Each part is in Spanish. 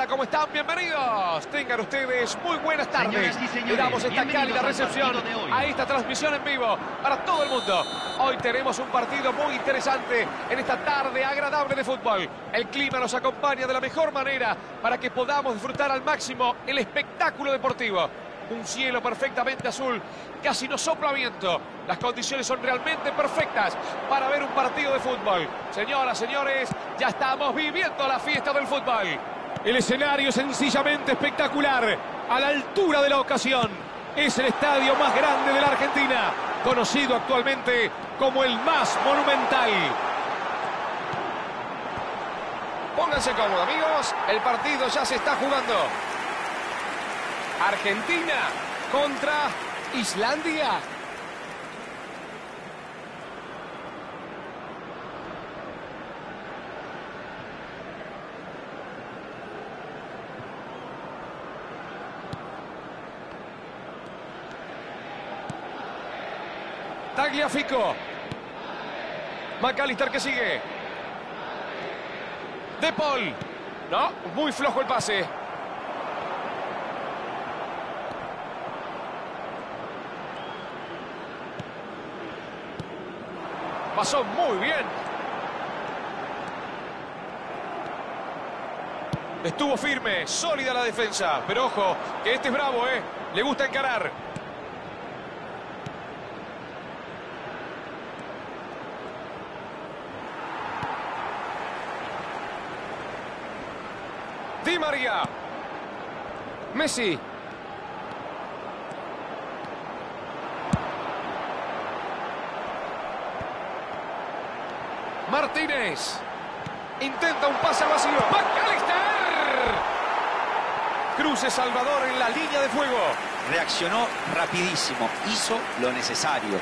Hola, ¿cómo están? Bienvenidos. Tengan ustedes muy buenas tardes. Señoras y señores, Le damos esta cálida bienvenidos al recepción partido de hoy. a esta transmisión en vivo para todo el mundo. Hoy tenemos un partido muy interesante en esta tarde agradable de fútbol. El clima nos acompaña de la mejor manera para que podamos disfrutar al máximo el espectáculo deportivo. Un cielo perfectamente azul, casi no sopla viento. Las condiciones son realmente perfectas para ver un partido de fútbol. Señoras, señores, ya estamos viviendo la fiesta del fútbol. El escenario es sencillamente espectacular, a la altura de la ocasión. Es el estadio más grande de la Argentina, conocido actualmente como el más monumental. Pónganse cómodos, amigos, el partido ya se está jugando. Argentina contra Islandia. Tagliafico. McAllister que sigue. De Paul. No, muy flojo el pase. Pasó muy bien. Estuvo firme, sólida la defensa. Pero ojo, que este es bravo, ¿eh? Le gusta encarar. Di María. Messi. Martínez. Intenta un pase al vacío. ¡McAllister! Cruce Salvador en la línea de fuego. Reaccionó rapidísimo. Hizo lo necesario.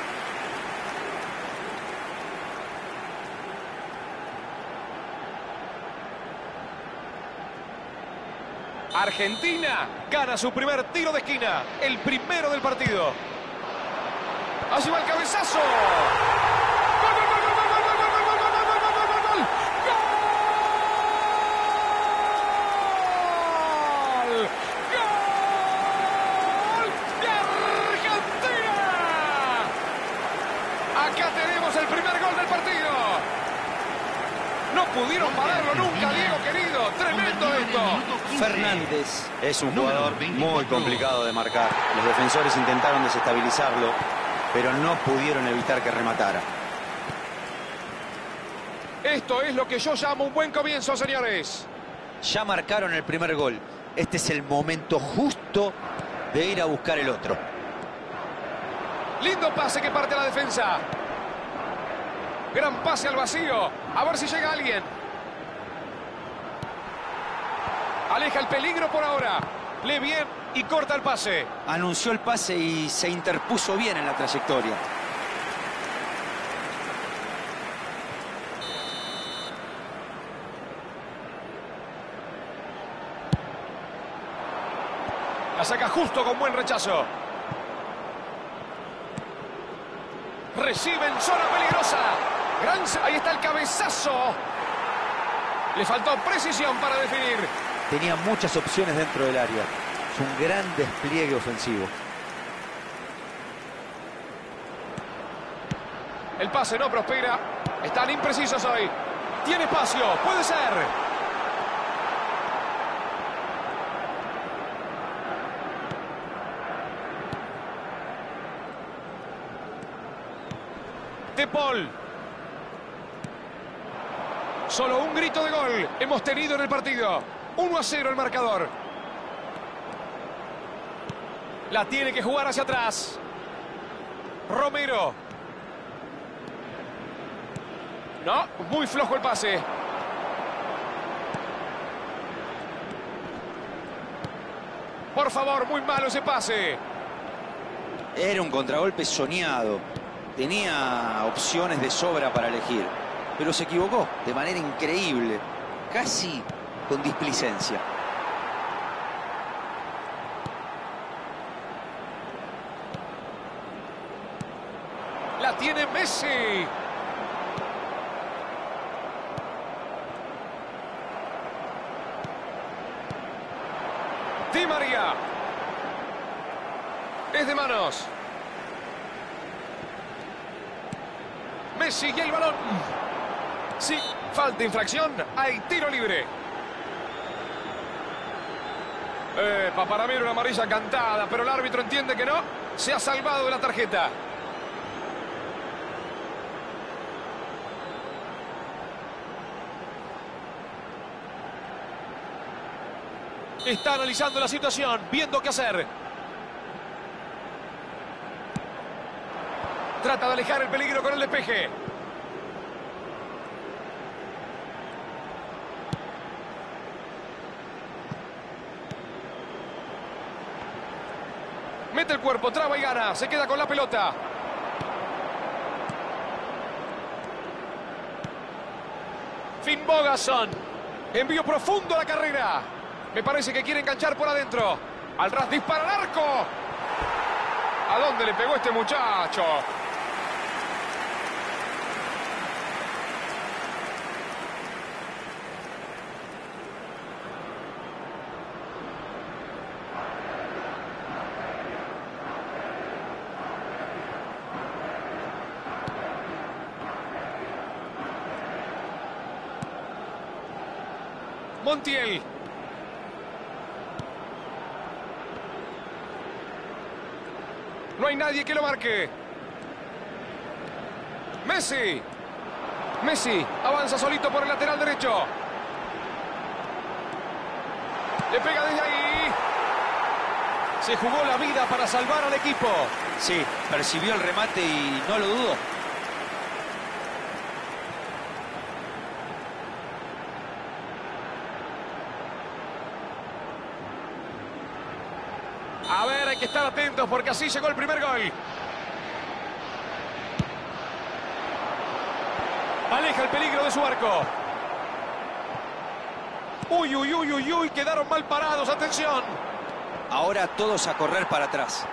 Argentina gana su primer tiro de esquina. El primero del partido. Allí va el cabezazo. Acá tenemos el primer gol del partido. No pudieron pararlo nunca, Diego querido. Tremendo esto. Fernández es un jugador muy complicado de marcar. Los defensores intentaron desestabilizarlo, pero no pudieron evitar que rematara. Esto es lo que yo llamo un buen comienzo, señores. Ya marcaron el primer gol. Este es el momento justo de ir a buscar el otro. Lindo pase que parte la defensa. Gran pase al vacío. A ver si llega alguien. Aleja el peligro por ahora. Lee bien y corta el pase. Anunció el pase y se interpuso bien en la trayectoria. La saca justo con buen rechazo. Recibe en zona peligrosa. Ahí está el cabezazo. Le faltó precisión para definir. Tenía muchas opciones dentro del área. Es un gran despliegue ofensivo. El pase no prospera. Están imprecisos hoy. Tiene espacio. Puede ser. De Paul. Solo un grito de gol hemos tenido en el partido. 1-0 el marcador. La tiene que jugar hacia atrás. Romero. No, muy flojo el pase. Por favor, muy malo ese pase. Era un contragolpe soñado. Tenía opciones de sobra para elegir, pero se equivocó de manera increíble, casi con displicencia. La tiene Messi. María. Es de manos. Messi y el balón. Sí, falta infracción. Hay tiro libre. Para mí era una amarilla cantada, pero el árbitro entiende que no. Se ha salvado de la tarjeta. Está analizando la situación, viendo qué hacer. Trata de alejar el peligro con el despeje. Mete el cuerpo, traba y gana. Se queda con la pelota. Finn Bogason. Envío profundo a la carrera. Me parece que quiere enganchar por adentro. Al ras dispara al arco. ¿A dónde le pegó este muchacho? Montiel. No hay nadie que lo marque. Messi. Messi avanza solito por el lateral derecho. Le pega desde ahí. Se jugó la vida para salvar al equipo. Sí, percibió el remate y no lo dudó. A ver, hay que estar atentos porque así llegó el primer gol. Aleja el peligro de su arco. Uy, uy, uy, uy, uy, quedaron mal parados, atención. Ahora todos a correr para atrás.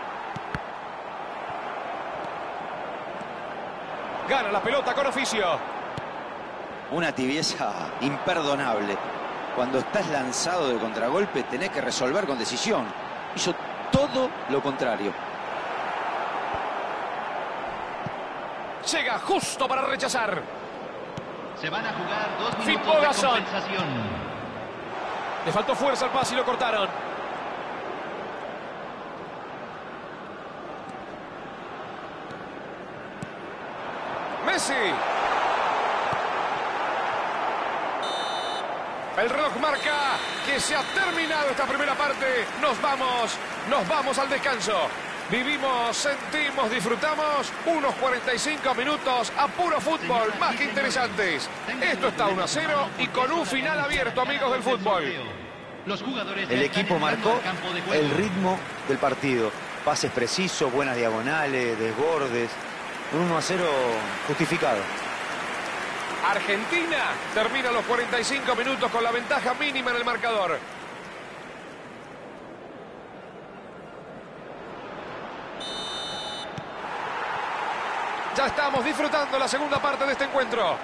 Gana la pelota con oficio. Una tibieza imperdonable. Cuando estás lanzado de contragolpe tenés que resolver con decisión. Hizo todo lo contrario. Llega justo para rechazar. Se van a jugar 2 Finn minutos de Bogason. compensación. Le faltó fuerza al pase y lo cortaron. Messi. El reloj marca que se ha terminado esta primera parte. Nos vamos al descanso. Vivimos, sentimos, disfrutamos unos 45 minutos a puro fútbol, más que interesantes. Esto está 1-0 y con un final abierto, amigos del fútbol. Los jugadores El ya están equipo entrando marcó al campo de juego. el ritmo del partido. Pases precisos, buenas diagonales, desbordes. Un 1-0 justificado. Argentina termina los 45 minutos con la ventaja mínima en el marcador. Ya estamos disfrutando la segunda parte de este encuentro.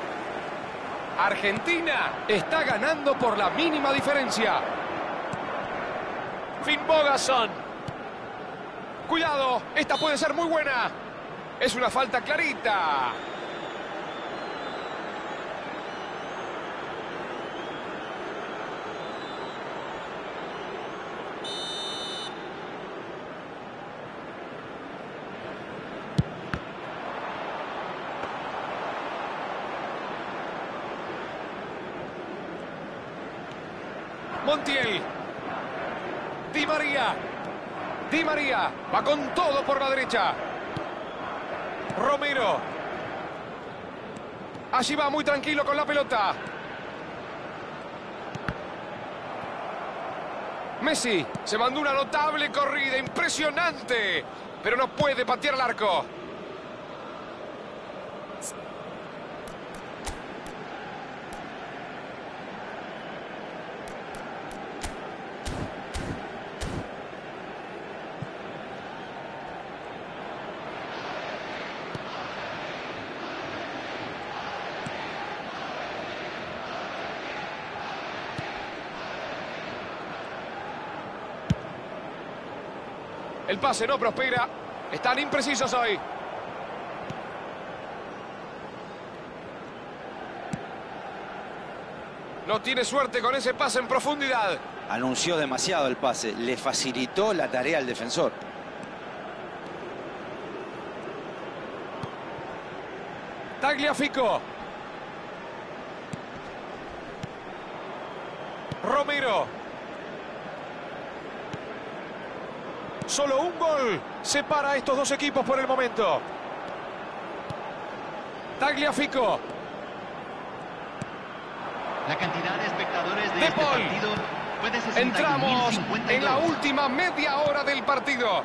Argentina está ganando por la mínima diferencia. Finn Bogason. Cuidado, esta puede ser muy buena. Es una falta clarita. Montiel. Di María. Di María va con todo por la derecha. Romero. Allí va muy tranquilo con la pelota. Messi se mandó una notable corrida, impresionante, pero no puede patear al arco. El pase no prospera. Están imprecisos hoy. No tiene suerte con ese pase en profundidad. Anunció demasiado el pase. Le facilitó la tarea al defensor. Tagliafico. Romero. Solo un gol separa a estos dos equipos por el momento. Tagliafico. La cantidad de espectadores de De este Paul. partido fue de 61.052. Entramos en la última media hora del partido.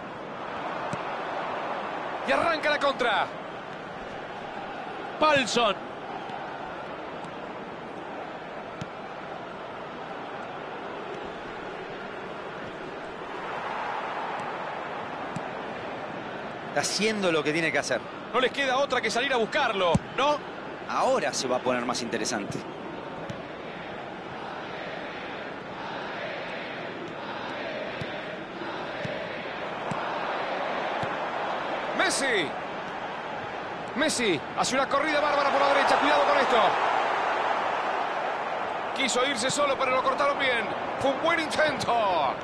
Y arranca la contra. Palsson. Está haciendo lo que tiene que hacer. No les queda otra que salir a buscarlo, ¿no? Ahora se va a poner más interesante. Messi. Messi hace una corrida bárbara por la derecha. Cuidado con esto. Quiso irse solo, pero lo cortaron bien. Fue un buen intento.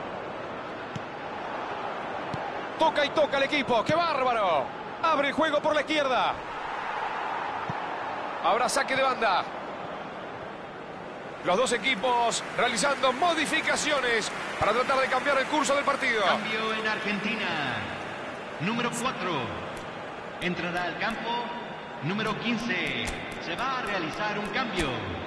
Toca y toca el equipo. ¡Qué bárbaro! Abre el juego por la izquierda. Habrá saque de banda. Los dos equipos realizando modificaciones para tratar de cambiar el curso del partido. Cambio en Argentina. Número 4. Entrará al campo. Número 15. Se va a realizar un cambio.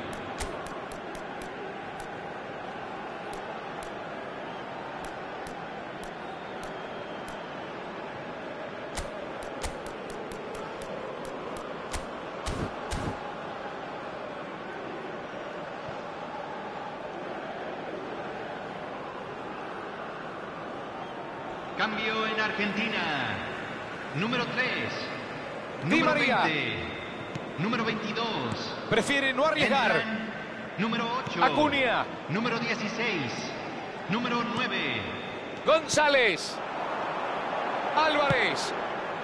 Cambio en Argentina. Número 3. Di Número María. 20. Número 22. Prefiere no arriesgar. Entran número 8. Acuña. Número 16. Número 9. González. Álvarez.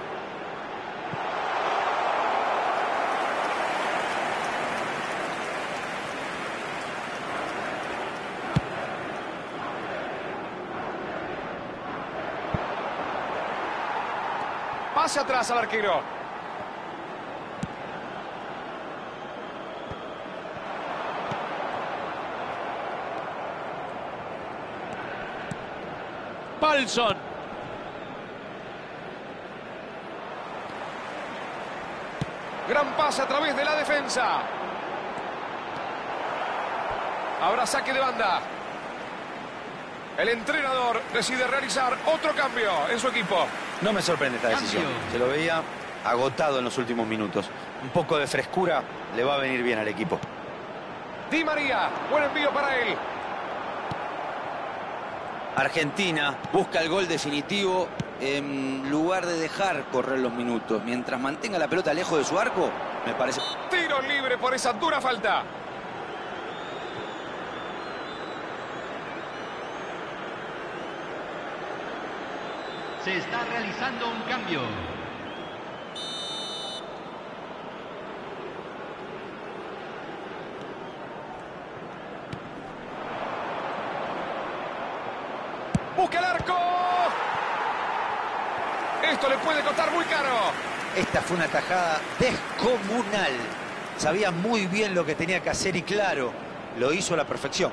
Pase atrás al arquero. Palsson. Gran pase a través de la defensa. Habrá saque de banda. El entrenador decide realizar otro cambio en su equipo. No me sorprende esta decisión. Cambio. Se lo veía agotado en los últimos minutos. Un poco de frescura le va a venir bien al equipo. Di María, buen envío para él. Argentina busca el gol definitivo en lugar de dejar correr los minutos. Mientras mantenga la pelota lejos de su arco, me parece... Tiro libre por esa dura falta. Se está realizando un cambio. Busca el arco. Esto le puede costar muy caro. Esta fue una tajada descomunal. Sabía muy bien lo que tenía que hacer y claro, lo hizo a la perfección.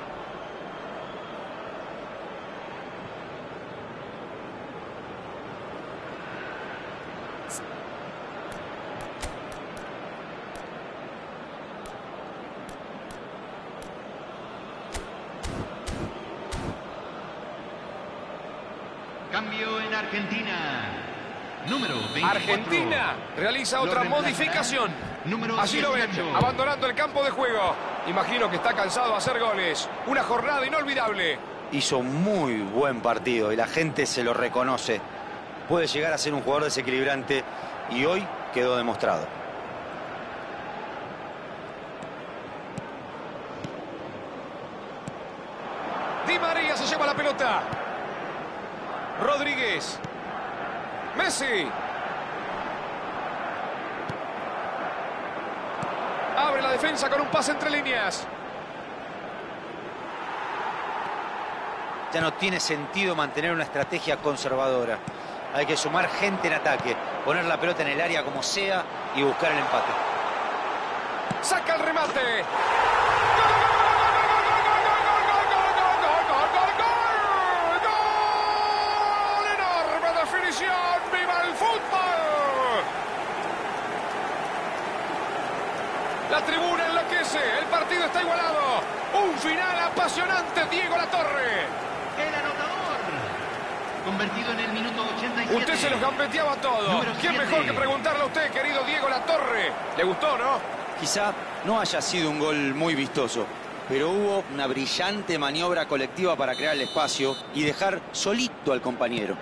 Cambio en Argentina. Número 24. Argentina realiza otra Lo modificación. reemplazará número Así lo ven, 18. abandonando el campo de juego. Imagino que está cansado de hacer goles. Una jornada inolvidable. Hizo muy buen partido y la gente se lo reconoce. Puede llegar a ser un jugador desequilibrante y hoy quedó demostrado. Di María se lleva la pelota. Rodríguez. Messi. Abre la defensa con un pase entre líneas. Ya no tiene sentido mantener una estrategia conservadora. Hay que sumar gente en ataque, poner la pelota en el área como sea y buscar el empate. Saca el remate. ¡Gol! ¡Enorme definición! ¡Viva el fútbol! La tribuna enloquece. El partido está igualado. Un final apasionante. Diego Latorre. El anotador. Convertido en el minuto 87. Usted se los gambeteaba todo. Número ¿Quién 7. mejor que preguntarle a usted, querido Diego Latorre? ¿Le gustó, no? Quizá no haya sido un gol muy vistoso, pero hubo una brillante maniobra colectiva para crear el espacio y dejar solito al compañero.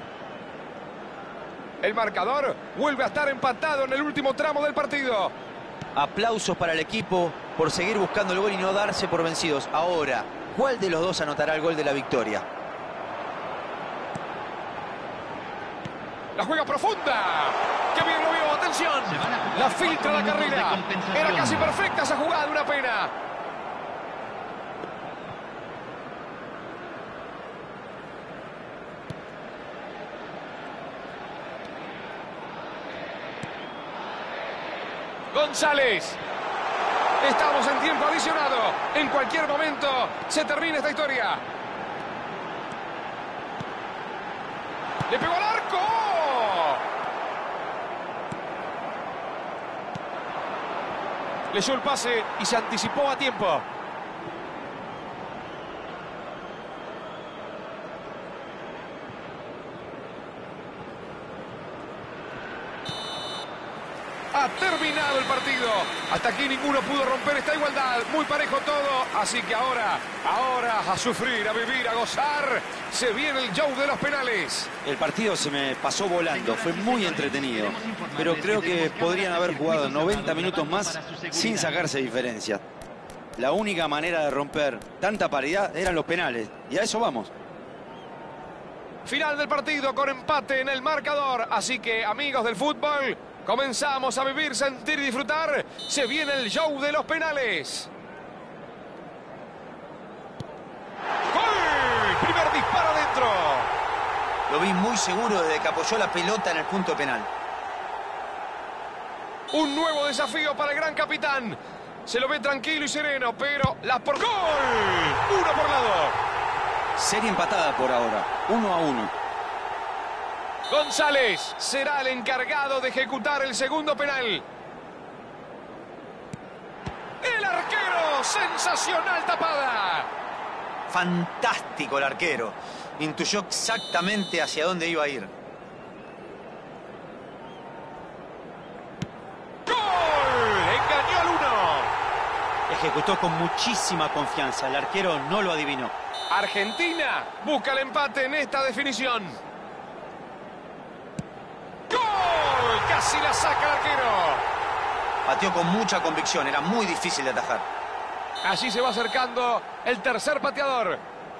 El marcador vuelve a estar empatado en el último tramo del partido. Aplausos para el equipo por seguir buscando el gol y no darse por vencidos. Ahora, ¿cuál de los dos anotará el gol de la victoria? La juega profunda. ¡Qué bien lo vio! ¡Atención! La filtra la carrera. Era casi perfecta esa jugada, una pena. González. Estamos en tiempo adicionado. En cualquier momento se termina esta historia. ¡Le pegó al arco! Leyó el pase y se anticipó a tiempo. Ha terminado el partido. Hasta aquí ninguno pudo romper esta igualdad. Muy parejo todo. Así que ahora a sufrir, a vivir, a gozar. Se viene el show de los penales. El partido se me pasó volando, fue muy entretenido, pero creo que podrían haber jugado 90 minutos más sin sacarse diferencia. La única manera de romper tanta paridad eran los penales, y a eso vamos. Final del partido con empate en el marcador. Así que, amigos del fútbol, comenzamos a vivir, sentir y disfrutar. Se viene el show de los penales. ¡Gol! Primer disparo adentro. Lo vi muy seguro desde que apoyó la pelota en el punto penal. Un nuevo desafío para el gran capitán. Se lo ve tranquilo y sereno, pero la por gol. Uno por lado. Serie empatada por ahora, 1-1. González será el encargado de ejecutar el segundo penal. El arquero, sensacional tapada. Fantástico el arquero. Intuyó exactamente hacia dónde iba a ir. ¡Gol! Engañó al 1. Ejecutó con muchísima confianza. El arquero no lo adivinó. Argentina busca el empate en esta definición. ¡Gol! Casi la saca el arquero. Pateó con mucha convicción. Era muy difícil de atajar. Allí se va acercando el tercer pateador.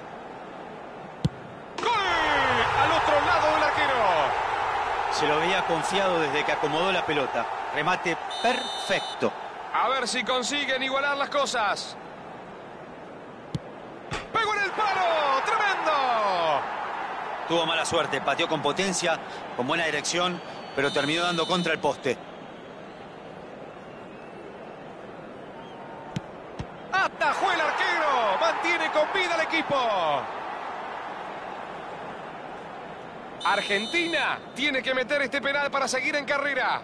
¡Gol! Al otro lado del arquero. Se lo veía confiado desde que acomodó la pelota. Remate perfecto. A ver si consiguen igualar las cosas. ¡Pegó en el palo! ¡Tremendo! Tuvo mala suerte. Pateó con potencia, con buena dirección, pero terminó dando contra el poste. Atajó el arquero. Mantiene con vida el equipo. Argentina tiene que meter este penal para seguir en carrera.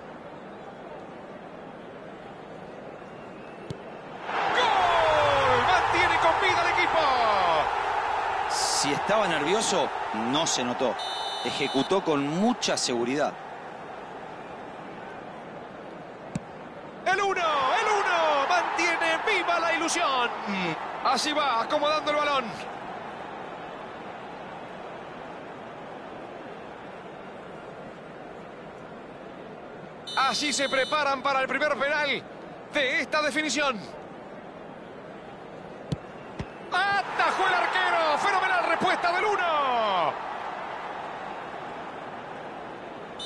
¡Gol! Mantiene con vida el equipo. Si estaba nervioso, no se notó. Ejecutó con mucha seguridad. El 1. Mantiene viva la ilusión. Así va, acomodando el balón. Así se preparan para el primer penal de esta definición. Atajó el arquero. Fenomenal respuesta del 1.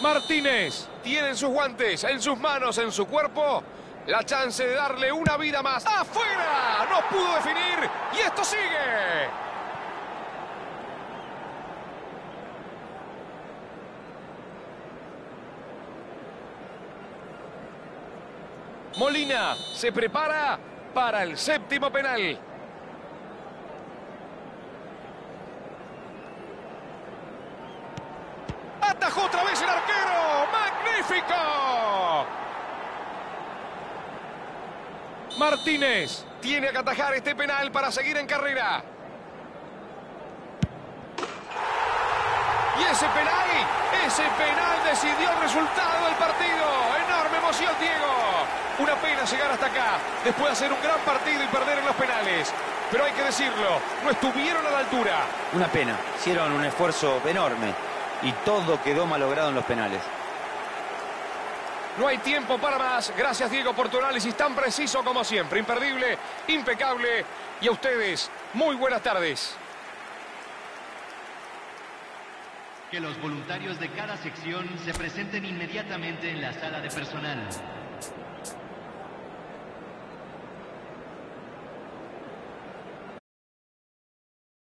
Martínez tiene en sus guantes, en sus manos, en su cuerpo, la chance de darle una vida más. ¡Afuera! No pudo definir y esto sigue. Molina se prepara para el séptimo penal. Atajó otra vez el arquero. ¡Magnífico! Martínez tiene que atajar este penal para seguir en carrera. Y ese penal decidió el resultado del partido. Enorme emoción, Diego. Una pena llegar hasta acá, después de hacer un gran partido y perder en los penales. Pero hay que decirlo, no estuvieron a la altura. Una pena, hicieron un esfuerzo enorme y todo quedó malogrado en los penales. No hay tiempo para más. Gracias, Diego, por tu análisis tan preciso como siempre. Imperdible, impecable. Y a ustedes, muy buenas tardes. Que los voluntarios de cada sección se presenten inmediatamente en la sala de personal.